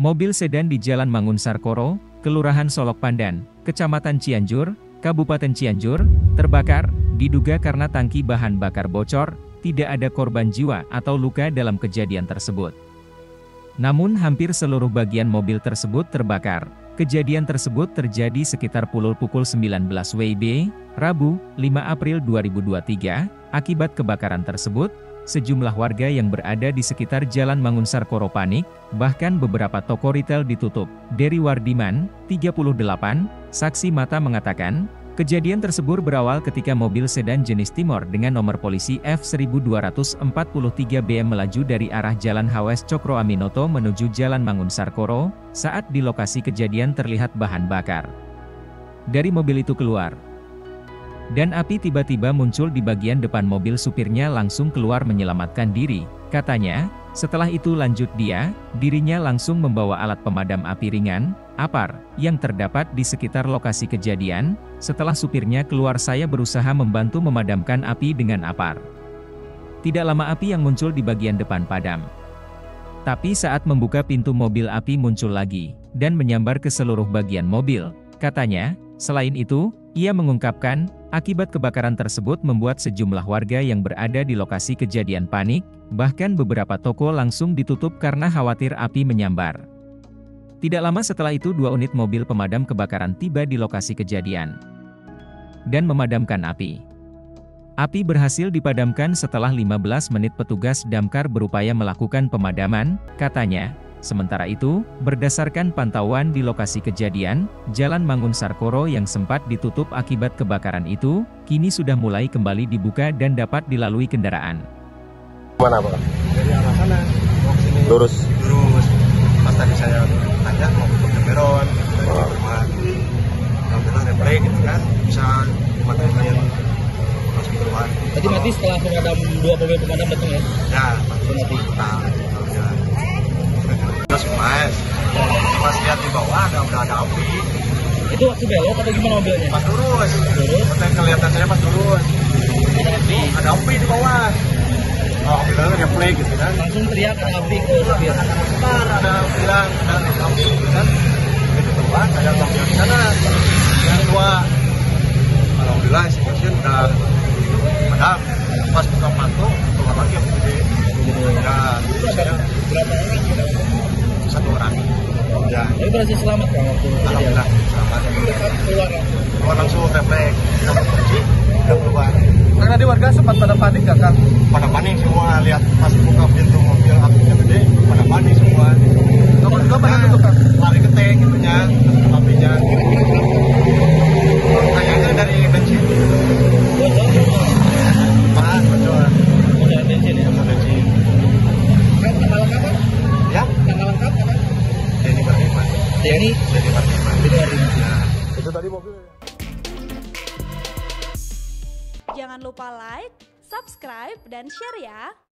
Mobil sedan di Jalan Mangunsarkoro, Kelurahan Solok Pandan, Kecamatan Cianjur, Kabupaten Cianjur, terbakar, diduga karena tangki bahan bakar bocor. Tidak ada korban jiwa atau luka dalam kejadian tersebut. Namun hampir seluruh bagian mobil tersebut terbakar. Kejadian tersebut terjadi sekitar pukul 19 WIB, Rabu, 5 April 2023. Akibat kebakaran tersebut, sejumlah warga yang berada di sekitar Jalan Mangunsarkoro panik, bahkan beberapa toko retail ditutup. Dery Wardiman, 38, saksi mata mengatakan, kejadian tersebut berawal ketika mobil sedan jenis Timor dengan nomor polisi F1243 BM melaju dari arah Jalan Hawes Cokro Aminoto menuju Jalan Mangunsarkoro. Saat di lokasi kejadian terlihat bahan bakar dari mobil itu keluar, dan api tiba-tiba muncul di bagian depan mobil. Supirnya langsung keluar menyelamatkan diri, katanya. Setelah itu lanjut dirinya langsung membawa alat pemadam api ringan, APAR, yang terdapat di sekitar lokasi kejadian. Setelah supirnya keluar, saya berusaha membantu memadamkan api dengan APAR. Tidak lama api yang muncul di bagian depan padam. Tapi saat membuka pintu mobil api muncul lagi, dan menyambar ke seluruh bagian mobil, katanya. Selain itu, ia mengungkapkan, akibat kebakaran tersebut membuat sejumlah warga yang berada di lokasi kejadian panik, bahkan beberapa toko langsung ditutup karena khawatir api menyambar. Tidak lama setelah itu 2 unit mobil pemadam kebakaran tiba di lokasi kejadian dan memadamkan api. Api berhasil dipadamkan setelah 15 menit petugas damkar berupaya melakukan pemadaman, katanya. Sementara itu, berdasarkan pantauan di lokasi kejadian, Jalan Mangunsarkoro yang sempat ditutup akibat kebakaran itu, kini sudah mulai kembali dibuka dan dapat dilalui kendaraan. Mana Pak? Dari arah sana, mau ke sini. Lurus. Pas tadi saya tanya mau ke peron, alhamdulillah refleks gitu kan, bisa dimatiin yang langsung keluar. Tadi mati setelah pemadam 2 mobil pemadam datang ya? Ya, mati. Terus pas lihat di bawah udah ada api. Itu waktu belok atau gimana mobilnya? Pas lurus. Kelihatan saya pas lurus. Ada api di bawah. Alhamdulillah refleks gitu kan. Langsung teriak ada api ke supir. Ada bilang ada api gitu kan. Itu keluar, saya langsung di sana. Yang kedua, alhamdulillah situasi udah padam. Pas buka pintu keluar lagi yang gede. Ya, saya Berapa orang? 1 orang. Ya. Tapi berhasil selamat kan waktu Alhamdulillah selamat. Keluar Langsung refleks, dapat kunci, udah keluar. Nah, tadi warga sempat pada panik nggak kan? Pada panik semua, lihat pas buka pintu mobil apinya gede, pada panik semua. Kamu juga pada tutup kan? Lari ke tank itunya, apinya. Kayaknya dari bensin. Bocor. Bocor bensin ya? Bocor bensin. Tanggal lengkap kan? Ya? Tanggal lengkap kan? Denny Mardiman. Denny Mardiman. Mardiman. Itu tadi mobil. Jangan lupa like, subscribe, dan share ya!